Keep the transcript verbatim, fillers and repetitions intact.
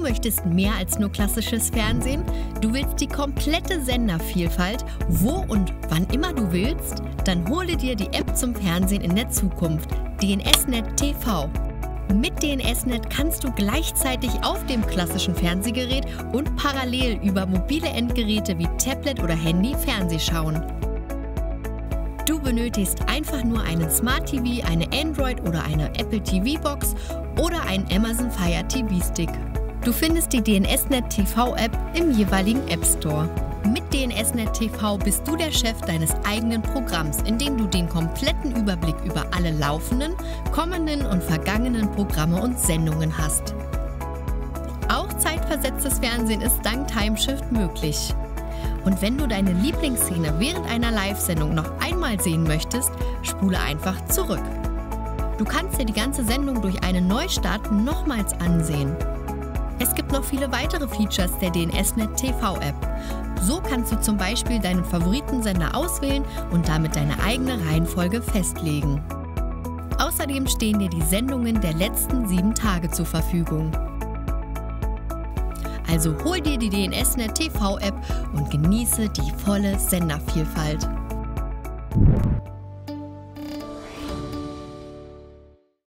möchtest mehr als nur klassisches Fernsehen? Du willst die komplette Sendervielfalt, wo und wann immer du willst? Dann hole dir die App zum Fernsehen in der Zukunft, D N S Net T V. Mit D N S Net kannst du gleichzeitig auf dem klassischen Fernsehgerät und parallel über mobile Endgeräte wie Tablet oder Handy Fernseh schauen. Du benötigst einfach nur einen Smart T V, eine Android oder eine Apple T V Box oder einen Amazon Fire T V Stick. Du findest die D N S Net T V App im jeweiligen App Store. Mit D N S Net T V bist du der Chef deines eigenen Programms, indem du den kompletten Überblick über alle laufenden, kommenden und vergangenen Programme und Sendungen hast. Auch zeitversetztes Fernsehen ist dank Timeshift möglich. Und wenn du deine Lieblingsszene während einer Live-Sendung noch einmal sehen möchtest, spule einfach zurück. Du kannst dir die ganze Sendung durch einen Neustart nochmals ansehen. Es gibt noch viele weitere Features der D N S Net T V App. So kannst du zum Beispiel deinen Favoritensender auswählen und damit deine eigene Reihenfolge festlegen. Außerdem stehen dir die Sendungen der letzten sieben Tage zur Verfügung. Also hol dir die D N S Net T V App und genieße die volle Sendervielfalt.